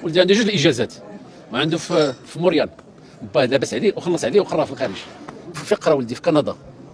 ولدي عنده 2 الاجازات، وعنده في موريال باه لاباس عليه وخلص عليه وقرا في الخارج. فين قرا ولدي؟ في كندا،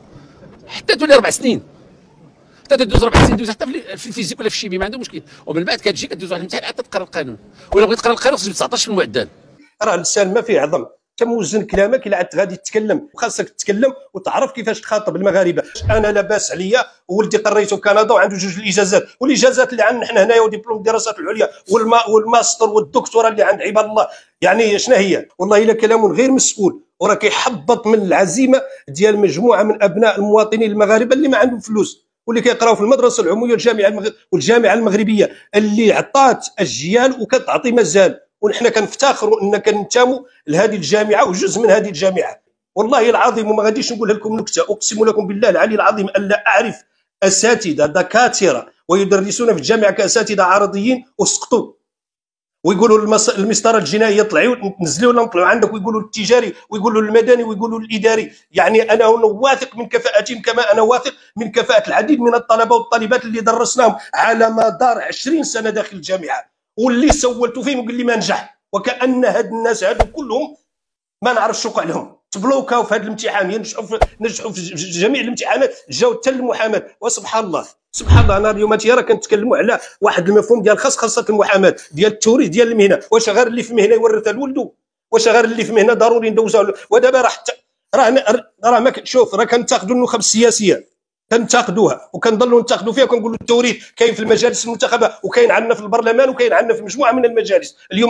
حتى تولي 4 سنين، حتى تدوز 4 سنين دوز حتى في الفيزيك ولا في الشيمي ما عنده مشكل. ومن بعد كتجي كدوز واحد الامتحان حتى تقرا القانون، ولا بغيت تقرا القانون خصك 19 في المعدل. راه اللسان ما فيه عظم، تموزن كلامك الا عاد غادي تتكلم، وخاصك تتكلم وتعرف كيفاش تخاطب المغاربه. انا لاباس عليا وولدي قريته في كندا وعنده 2 الاجازات، والاجازات اللي عندنا حنا هنايا ودبلوم الدراسات العليا والماستر والدكتوراه اللي عند عباد الله، يعني شنو هي؟ والله الا كلام غير مسؤول، وراه كيحبط من العزيمه ديال مجموعه من ابناء المواطنين المغاربه اللي ما عندهم فلوس، واللي كيقراو في المدرسه العموميه والجامعه المغربيه اللي عطات اجيال وكتعطي مازال. ونحن كنفتخروا ان كننتموا لهذه الجامعه وجزء من هذه الجامعه. والله العظيم وما غاديش نقول لكم نكته، اقسم لكم بالله العلي العظيم ان لا اعرف اساتذه دكاتره ويدرسون في الجامعه كاساتذه عرضيين وسقطوا، ويقولوا المسطره الجنائيه طلعوا نزلوا ولا نطلعوا عندك، ويقولوا التجاري ويقولوا المدني ويقولوا الاداري. يعني انا واثق من كفاءتهم كما انا واثق من كفاءه العديد من الطلبه والطالبات اللي درسناهم على مدار 20 سنه داخل الجامعه، واللي سولت فيهم وقال لي ما نجح. وكأن هاد الناس هادو كلهم ما نعرفش شوق عليهم، تبلوكاو في هذا الامتحان، نجحوا في جميع الامتحانات، جاو حتى المحاماه. وسبحان الله سبحان الله، انا اليوم راه كنتكلموا على واحد المفهوم ديال خاصه المحاماه، ديال التوريث ديال المهنه. واش غير اللي في مهنه يورثها لولده؟ واش غير اللي في مهنه ضروري ندوزها؟ ودابا راه حتى راه ما شوف، راه كنتاخذوا النخب السياسيه كنتاقدوها وكنضلوا ننتقدوا فيها، وكنقولوا التوريث كاين في المجالس المنتخبه وكاين عندنا في البرلمان وكاين عندنا في مجموعه من المجالس. اليوم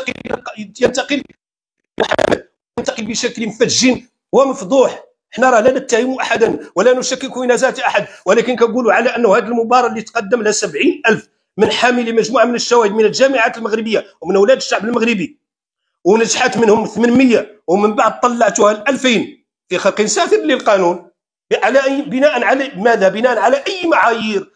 ينتقل محمد، ينتقل بشكل مفجٍ ومفضوح. حنا راه لا نتهم احدا ولا نشكك في نزاهه احد، ولكن كنقولوا على انه هذه المباراه اللي تقدم لها 70,000 من حامل مجموعه من الشواهد من الجامعات المغربيه ومن اولاد الشعب المغربي، ونجحت منهم 800 ومن بعد طلعتوها ل 2000 في خلق سافر للقانون. على أي بناء على ماذا؟ بناء على اي معايير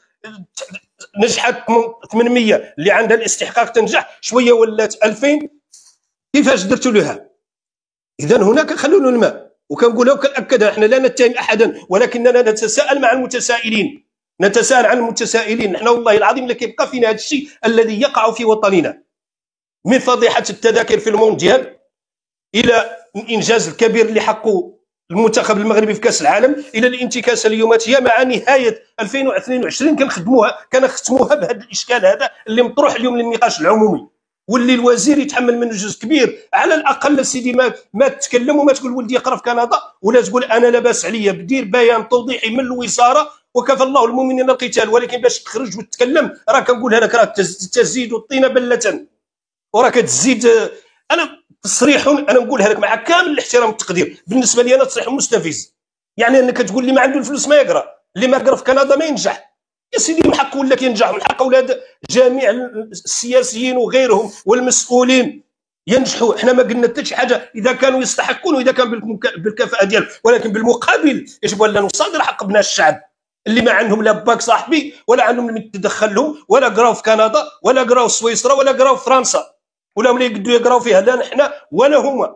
نجحت 800 اللي عندها الاستحقاق تنجح شويه ولات 2000؟ كيفاش درتوا لها؟ اذا هناك خلون الماء، وكنقولها وكنأكدها، احنا لا نتهم احدا ولكننا نتساءل مع المتسائلين، نتساءل عن المتسائلين. نحن والله العظيم لا كيبقى فينا هذا الشيء الذي يقع في وطننا، من فضيحه التذاكر في المونديال الى الانجاز الكبير اللي حقه المنتخب المغربي في كاس العالم، الى الانتكاسه اليوماتيه مع نهايه 2022 كنختموها بهذا الاشكال هذا اللي مطروح اليوم للنقاش العمومي، واللي الوزير يتحمل منه جزء كبير. على الاقل سيدي ما تتكلم وما تقول ولدي يقرا في كندا، ولا تقول انا لا باس عليا، بدير بيان توضيحي من الوزاره وكفى الله المؤمنين القتال. ولكن باش تخرج وتتكلم راه كنقولها لك، راه تزيد الطين بله، وراه كتزيد. انا تصريح انا نقولها لك مع كامل الاحترام والتقدير، بالنسبه لي انا تصريح مستفز. يعني انك تقول لي ما عنده الفلوس ما يقرا، اللي ما قرا في كندا ما ينجح. يا سيدي من حقه ولا ينجح، من حق اولاد جميع السياسيين وغيرهم والمسؤولين ينجحوا. احنا ما قلنا حتى شي حاجه اذا كانوا يستحقون واذا كان بالكفاءه ديالهم، ولكن بالمقابل يجب ان نصادر حق ابناء الشعب اللي ما عندهم لا باك صاحبي ولا عندهم اللي يتدخل لهم، ولا قراو في كندا ولا قراو في سويسرا ولا قراو في فرنسا، ولا ملي يقدروا يقراو فيها لا نحن ولا هما.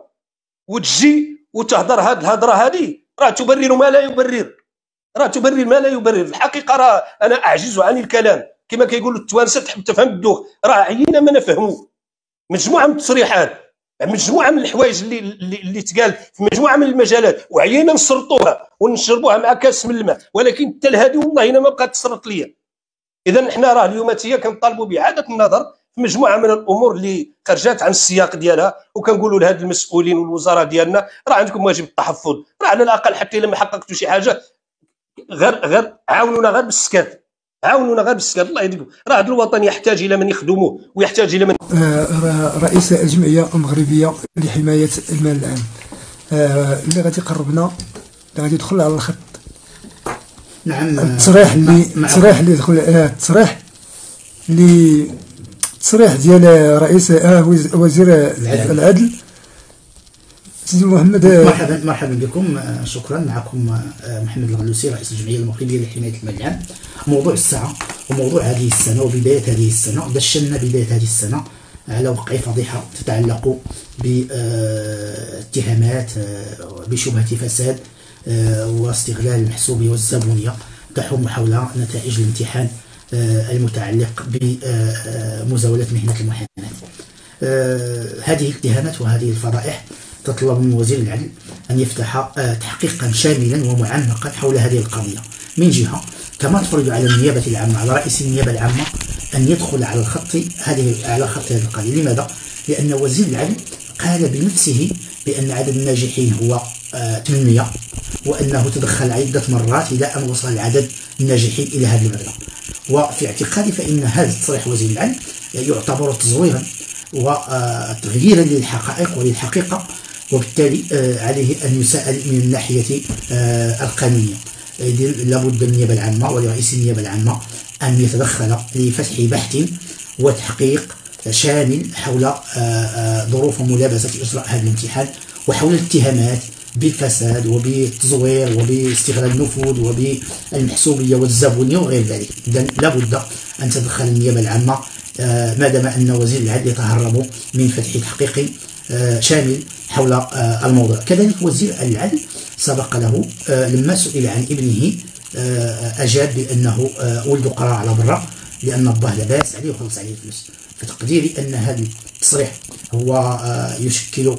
وتجي وتهضر هذه الهضره هذه راه تبرر ما لا يبرر، راه تبرر ما لا يبرر. الحقيقه راه انا اعجز عن الكلام، كما كيقولوا التوانسه تحب تفهم الدوخ. راه عيينا ما نفهموا مجموعه من التصريحات، مجموعه من الحوايج اللي تقال في مجموعه من المجالات، وعيينا نسرطوها ونشربوها مع كاس من الماء، ولكن حتى لهذه والله ما بقات تسرط ليا. اذا نحن راه اليوماتيه كنطالبوا باعاده النظر في مجموعه من الامور اللي خرجت عن السياق ديالها، وكنقولوا لهاد المسؤولين والوزراء ديالنا راه عندكم واجب التحفظ، راه على الاقل حتى الا ما حققتوا شي حاجه غير عاونونا غير بالسكات، عاونونا غير بالسكات. الله يهديكم، راه هذا الوطن يحتاج الى من يخدموه ويحتاج الى من رئيس الجمعيه المغربيه لحمايه المال العام اللي غادي يقربنا، اللي غادي يدخل على الخط. نعم، التصريح اللي دخل التصريح ديال رئيس وزير العدل سيدي محمد. مرحبا بكم، شكرا. معكم محمد الغلوسي رئيس الجمعيه المغربيه لحمايه المال العام. موضوع الساعه وموضوع هذه السنه وبدايه هذه السنه، دشنا بدايه هذه السنه على وقع فضيحه تتعلق باتهامات بشبهه فساد واستغلال المحسوبيه والزبونيه تحوم حول نتائج الامتحان المتعلق بمزاولة مهنة المحاماة. هذه الاتهامات وهذه الفضائح تطلب من وزير العدل أن يفتح تحقيقا شاملا ومعمقا حول هذه القضية من جهة، كما تفرض على النيابة العامة، على رئيس النيابة العامة أن يدخل على خط هذه القضية. لماذا؟ لأن وزير العدل قال بنفسه بأن عدد الناجحين هو 800، وأنه تدخل عدة مرات إلى أن وصل العدد الناجحين إلى هذا المبلغ. وفي اعتقادي فإن هذا تصريح وزير العدل يعتبر تزويرا وتغييرا للحقائق وللحقيقة، وبالتالي عليه أن يسأل من الناحية القانونية. لابد النيابة العامة ولرئيس النيابة العامة أن يتدخل لفتح بحث وتحقيق شامل حول ظروف ملابسة إجراء هذا الامتحان، وحول الاتهامات بالفساد وبالتزوير وباستغلال النفوذ وبالمحسوبية والزبونية وغير ذلك. إذن لابد أن تدخل النيابة العامة ما دام أن وزير العدل يتهرب من فتح تحقيق شامل حول الموضوع. كذلك وزير العدل سبق له لما سئل عن ابنه أجاب بأنه ولد قرار على برا، لأن الله لباس عليه وخلص عليه الفلوس. فتقديري أن هذا التصريح هو يشكل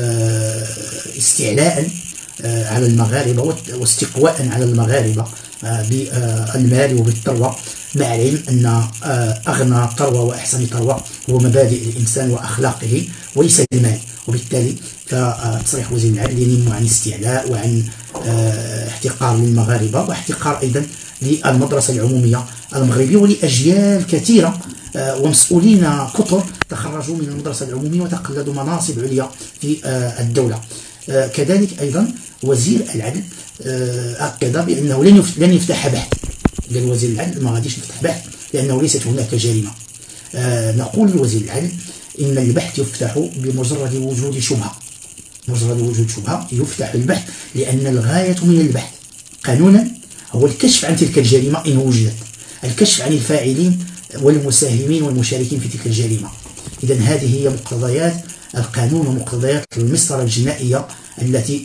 استعلاء على المغاربة واستقواء على المغاربة بالمال وبالثروة، مع العلم أن أغنى ثروة وأحسن ثروة هو مبادئ الإنسان وأخلاقه وليس المال. وبالتالي فتصريح وزير العدل ينم عن استعلاء وعن احتقار للمغاربة، واحتقار أيضا للمدرسة العمومية المغربية ولأجيال كثيرة ومسؤولين كثر تخرجوا من المدرسة العمومية وتقلدوا مناصب عليا في الدولة. كذلك أيضا وزير العدل أكد بأنه لن يفتح بحث. قال وزير العدل ما غاديش نفتح بحث لأنه ليست هناك جريمة. نقول لوزير العدل إن البحث يفتح بمجرد وجود شبهة، مجرد وجود شبهة يفتح البحث، لأن الغاية من البحث قانونا هو الكشف عن تلك الجريمة إن وجدت، الكشف عن الفاعلين والمساهمين والمشاركين في تلك الجريمة. إذن هذه هي مقتضيات القانون ومقتضيات المسطرة الجنائية التي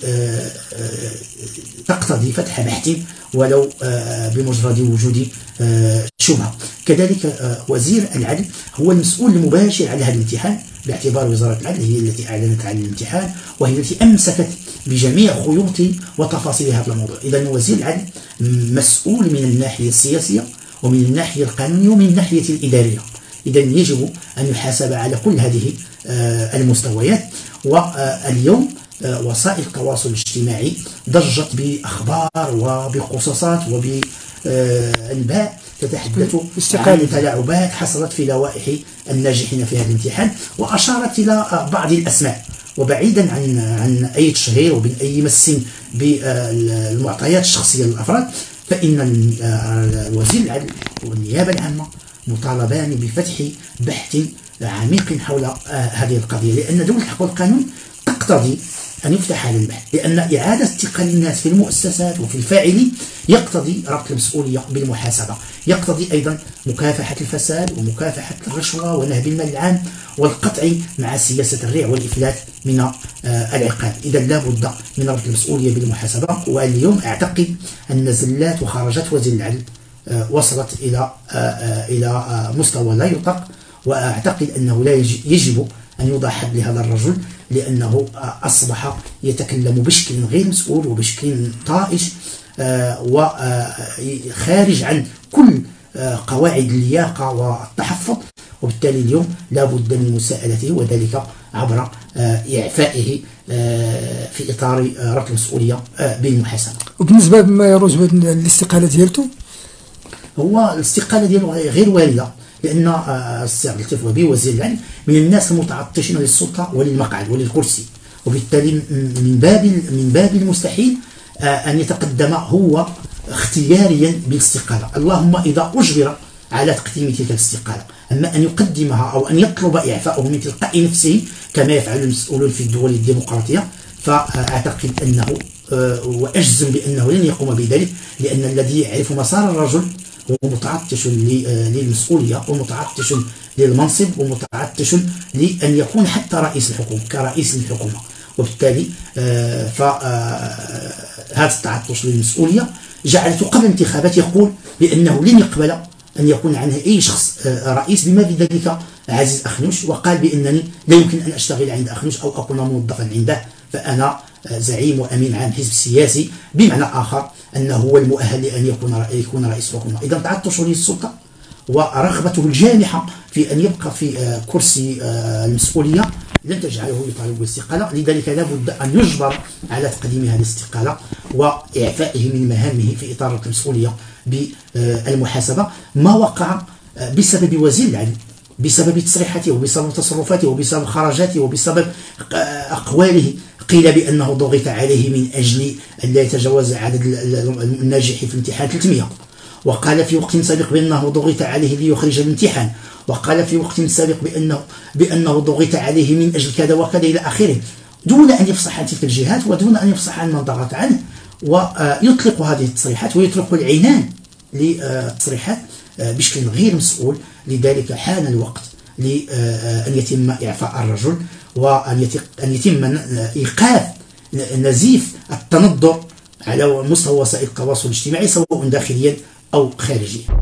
تقتضي فتح بحث ولو بمجرد وجود شبهة. كذلك وزير العدل هو المسؤول المباشر على هذا الامتحان، باعتبار وزارة العدل هي التي أعلنت عن الامتحان وهي التي أمسكت بجميع خيوط وتفاصيل هذا الموضوع. إذن وزير العدل مسؤول من الناحية السياسية ومن الناحية القانونية ومن الناحية الإدارية. إذن يجب أن يحاسب على كل هذه المستويات. واليوم وسائل التواصل الاجتماعي ضجت بأخبار وبقصصات وبأنباء تتحدث عن تلاعبات حصلت في لوائح الناجحين في هذا الامتحان، وأشارت إلى بعض الأسماء، وبعيدا عن أي تشهير وبين أي مس بالمعطيات الشخصية للأفراد، فإن وزير العدل والنيابة العامة مطالبان بفتح بحث عميق حول هذه القضية، لأن دولة الحق والقانون تقتضي أن يفتح هذا البحث، لأن إعادة ثقة الناس في المؤسسات وفي الفاعلين يقتضي ربط المسؤولية بالمحاسبة، يقتضي أيضا مكافحة الفساد ومكافحة الرشوة ونهب المال العام والقطع مع سياسة الريع والإفلات من العقاب. إذا لا بد من ربط المسؤولية بالمحاسبة. واليوم أعتقد أن زلات وخرجات وزير العدل وصلت إلى مستوى لا يطاق، وأعتقد أنه لا يجب أن يوضع حد لهذا الرجل، لأنه أصبح يتكلم بشكل غير مسؤول وبشكل طائش وخارج عن كل قواعد اللياقة والتحفظ. وبالتالي اليوم لا بد من مساءلته، وذلك عبر إعفائه في إطار ربط المسؤولية بالمحاسبة. وبالنسبة بما يروج بالاستقالة ديالته، هو الاستقالة ديالو غير واردة، لأن السي عبد اللطيف وهبي وزير العدل من الناس المتعطشين للسلطة وللمقعد وللكرسي، وبالتالي من باب المستحيل أن يتقدم هو اختياريا بالاستقالة، اللهم إذا أجبر على تقديم تلك الاستقالة. أما أن يقدمها أو أن يطلب إعفاءه من تلقاء نفسه كما يفعل المسؤولون في الدول الديمقراطية، فأعتقد أنه وأجزم بأنه لن يقوم بذلك، لأن الذي يعرف مسار الرجل هو متعطش للمسؤولية ومتعطش للمنصب ومتعطش لأن يكون حتى رئيس الحكومة كرئيس للحكومة. وبالتالي هذا التعطش للمسؤولية جعلته قبل الانتخابات يقول بأنه لن يقبل أن يكون عنه أي شخص رئيس، بما في ذلك عزيز أخنوش، وقال بأنني لا يمكن أن أشتغل عند أخنوش أو أكون موظفا عنده، فأنا زعيم وأمين عام حزب سياسي، بمعنى آخر أنه هو المؤهل لأن يكون رئيس حكومة. إذا تعطش للسلطة ورغبته الجامحة في أن يبقى في كرسي المسؤولية لن تجعله يطالب بالاستقالة، لذلك لا بد أن يجبر على تقديم هذه الاستقالة وإعفائه من مهامه في إطار المسؤولية بالمحاسبة. ما وقع بسبب وزير العدل، بسبب تصريحاته وبسبب تصرفاته وبسبب خرجاته وبسبب أقواله. قيل بأنه ضغط عليه من أجل أن لا يتجاوز عدد الناجحين في الامتحان 300، وقال في وقت سابق بأنه ضغط عليه ليخرج الامتحان، وقال في وقت سابق بأنه ضغط عليه من أجل كذا وكذا إلى آخره، دون أن يفصح عن تلك الجهات ودون أن يفصح عن من ضغط عنه، ويطلق هذه التصريحات ويطلق العنان للتصريحات بشكل غير مسؤول. لذلك حان الوقت لأن يتم إعفاء الرجل وأن يتم إيقاف نزيف التندر على مستوى وسائل التواصل الاجتماعي سواء داخليا أو خارجيا.